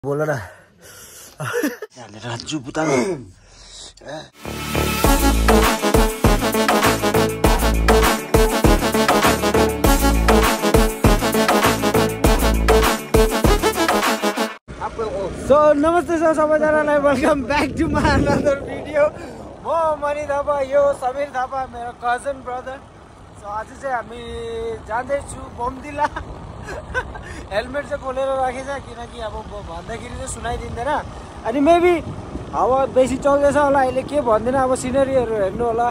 बोल न राजु पुताङ सो नमस्ते सर सबैजनालाई welcome back to my another video म मणि थापा यो समीर थापा मेरो कजन ब्रदर सो आज चाहिँ हामी जाँदैछु बमदिला हेलमेट चाहिँ खोलेर राखेछ किनकि अब भन्दाखेरि चाहिँ सुनाइदिँदैन अनि मेबी हावा बेसी चल्दैछ होला अहिले के भन्दैन अब सिनेरीहरू हेर्नु होला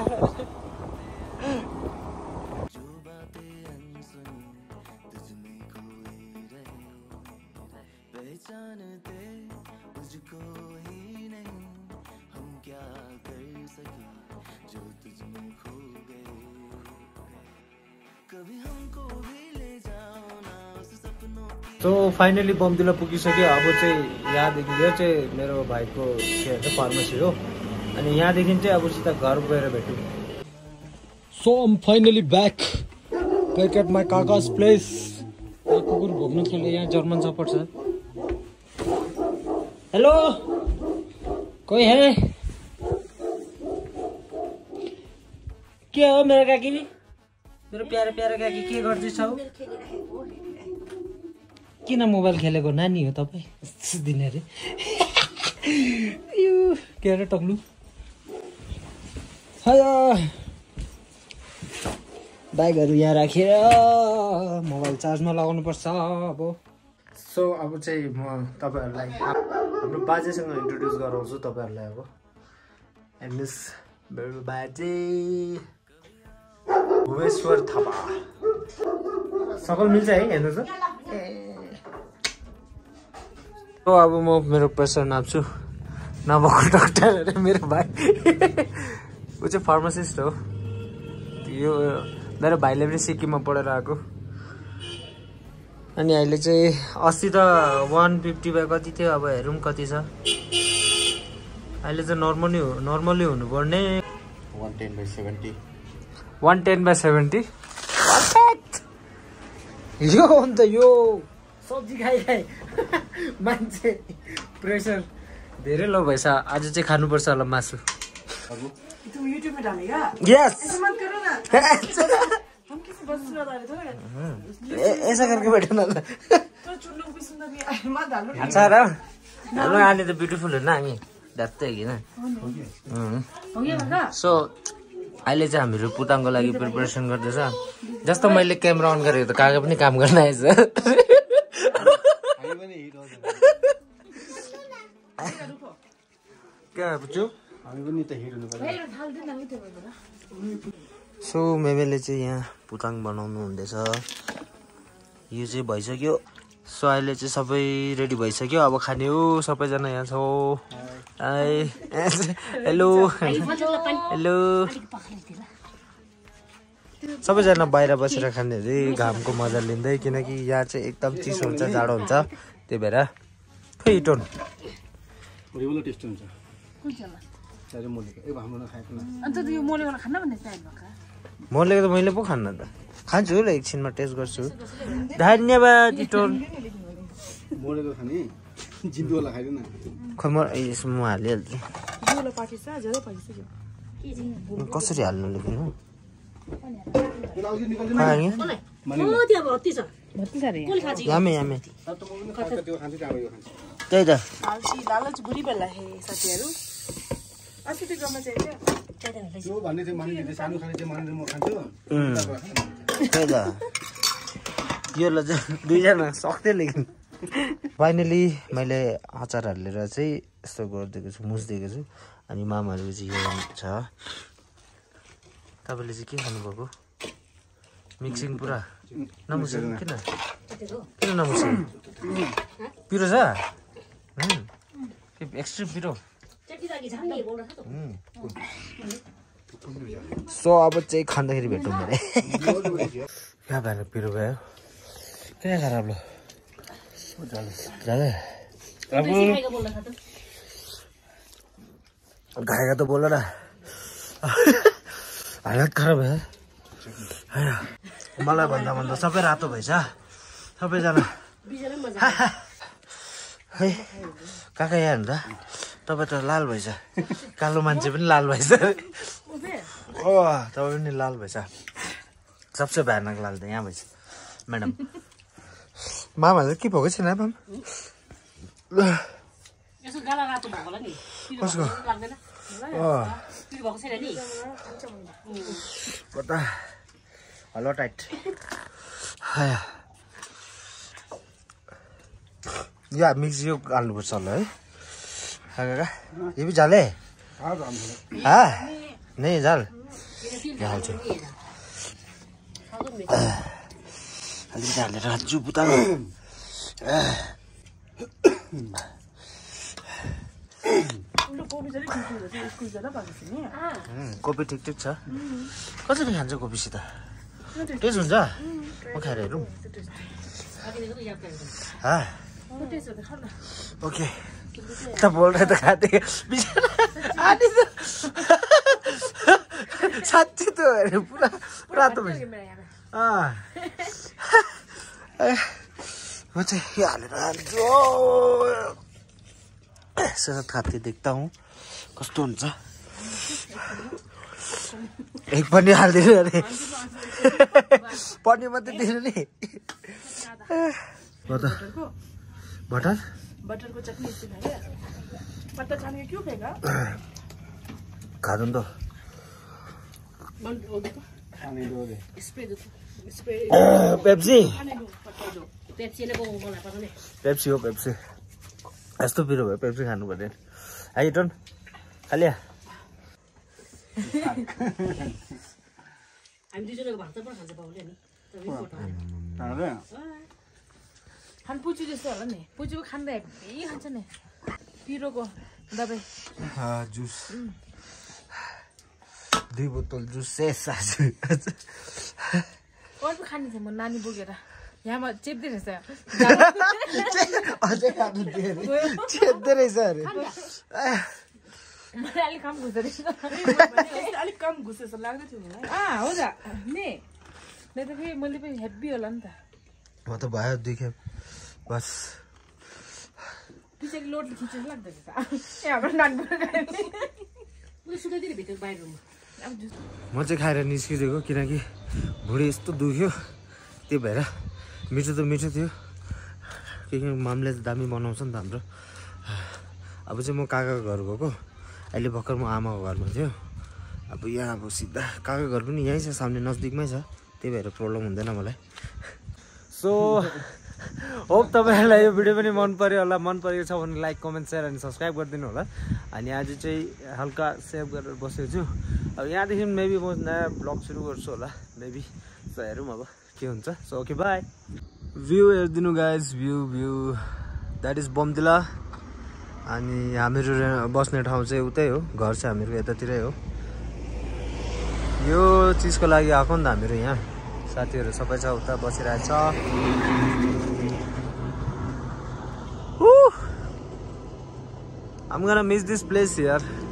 सो फाइनली बमदिला पुगिसक्यो अब चाहिँ यहाँदेखि यो चाहिँ मेरो भाइको के भन्छ फार्मेसी हो अनि यहाँदेखि चाहिँ अब सिधा घर गएर भेटौँ so I'm finally back at my काकाज प्लेस कुकुर घुम्नु थाल्यो यहाँ जर्मन सपोर्ट छ हेलो कोही है के हो मेरो काकी मेरो प्यारो प्यारो काकी के गर्दैछौ किन मोबाइल खेलेको नानी हो तपाईँ दिने अरे के अरे टक्लु बाइकहरू यहाँ राखेर मोबाइल चार्जमा लगाउनु पर्छ अब सो अब चाहिँ म तपाईँहरूलाई हाम्रो बाजेसँग इन्ट्रोड्युस गराउँछु तपाईँहरूलाई अब एन्ड मिस मेरो बाजे भुवेश्वर थापा सकल मिल्छ है हेर्नु त अब म मेरो प्रेसर नाप्छु नभएको डक्टर अरे मेरो भाइ ऊ चाहिँ फार्मासिस्ट हो यो मेरो भाइले पनि सिक्किममा पढेर आएको अनि अहिले चाहिँ अस्ति त 150 बाई कति थियो अब हेरौँ कति छ अहिले चाहिँ नर्मली हुनुपर्ने 110/70 यो अन्त यो सब्जी खाइ मान्छे प्रेसर धेरै लो भएछ आज चाहिँ खानुपर्छ होला मासु ऐसा करके बैठो ना अच्छा र हेलो आने त ब्युटिफुल हो ना हामी डाक्दै हैन सो अहिले चाहिँ हामीहरू पुताङको लागि प्रिपरेसन गर्दैछ जस्तो मैले क्यामेरा अन गरेको त काका पनि काम गर्न आएछ सो मेमेले चाहिँ यहाँ पुताङ बनाउनु हुँदैछ यो चाहिँ भइसक्यो सो अहिले चाहिँ सबै रेडी भइसक्यो अब खाने हो सबैजना यहाँ छौ हेलो हेलो सबैजना बाहिर बसेर खाने अरे घामको मजा लिँदै किनकि यहाँ चाहिँ एकदम चिसो हुन्छ जाडो हुन्छ त्यही भएर खै टोन मोलेको त मैले पो खान्न त खान्छु ल एकछिनमा टेस्ट गर्छु धन्यवाद टोन खै म यसमा हालिहाल्छु कसरी हाल्नु लेख्नु यामे यामे त्यही त यो दुईजना सक्थ्यो लेकिन फाइनली मैले अचार हालेर चाहिँ यस्तो गरिदिएको छु मुछिदिएको छु अनि मामाहरूको चाहिँ यो छ तपाईँले चाहिँ के खानुभएको मिक्सिङ पुरा नमुसेको किन नमुसेको पिरो छ एक्सट्रिम पिरो सो अब चाहिँ खाँदाखेरि भेटौँ अरे कहाँ भएर पिरो गयो क्या खराब लो खाएगा तो बोला ना हालत खराब है मलाई भन्दा सबै रातो भएछ सबैजना है काका यहाँ हेर्नु त तपाईँ त लाल भएछ कालो मान्छे पनि लाल भएछ ओ तपाईँ पनि लाल भएछ सबसे भयानक लाल त यहाँ भएछ म्याडम मामा चाहिँ के भएको छैन माम कसको कता हेलो टाइट या मिक्स यो हाल्नुपर्छ होला है काका ये भी झाल है हाँ नहीं झाल हाल्छु अलिकति हालेर हाल्छु पुताङ कोपी ठिक ठिक छ कसरी खान्छ कोपीसित टेस्ट हुन्छ म खाएर हेरौँ ओके त बोल रहे त खाते आनी त साँच्ची त पुरा रातो भएछ म चाहिँ के हालेर हाल्छु साथ खाते देख्दा हूँ कस्तो हुन्छ एक पनि हाल्दिनु अरे पनिर मात्रै दिनु नि बटर बटर को चटनी इससे खाएगा पत्ता छान के क्यों फेंका खा दूं तो खाने दो दे स्प्रे पेप्सी पत्ता दो पेप्सी ले बोल बोला पता नहीं पेप्सी हो पेप्सी यस्तो पिरो भयो पेप्सी खानु पर्यो है टन खालिया हामी दुईजनाको भात पनि खान्छ बाउले नि तपाईँ खान पुचु जस्तो होला नि पुचुको खाँदा हेभी खान्छ नि पिरोको दबाई जुस 2 बोतल जुस शेष आज अर्को खाने थियो म नानी बोकेर यहाँमा चेप्दै रहेछ अझै खानु दियो अरे चेप्दै रहेछ अरे मलाई अलिक कम घुस्दो रहेछ अलिक कम घुसे जस्तो लाग्दै थियो मलाई हो त नि त फेरि मैले पनि हेभी होला नि त म त भयो देखे बस पिछे लोडले खिचेर लाग्दै छ यहाँबाट नानी सुकाइदिनु भित्र बाहिर म चाहिँ खाएर निस्किदिएको किनकि भुँडी यस्तो दुख्यो त्यही भएर मिठो त मिठो थियो के मामले त दामी बनाउँछ नि त हाम्रो अब चाहिँ म काकाको घर गएको अहिले भर्खर म आमाको घरमा थियो अब यहाँ अब सिधा काकाको घर पनि यहीँ छ सामने नजदिकमै छ त्यही भएर प्रब्लम हुँदैन मलाई सो होप तपाईँहरूलाई यो भिडियो पनि मन पर्यो होला मन परेको छ भने लाइक कमेन्ट सेयर अनि सब्सक्राइब गरिदिनु होला अनि आज चाहिँ हल्का सेभ गरेर बसेको छु अब यहाँदेखि मेबी म नयाँ ब्लग सुरु गर्छु होला मेबी सो हेरौँ अब के हुन्छ सो ओके बाई भ्यू हेरिदिनु guys view that is Bomdila अनि हामीहरू बस्ने ठाउँ चाहिँ उतै हो घर चाहिँ हामीहरू यतातिरै हो यो चिजको लागि आएको नि त हामीहरू यहाँ साथीहरू सबै छ उता बसिरहेछ I'm gonna miss this place here.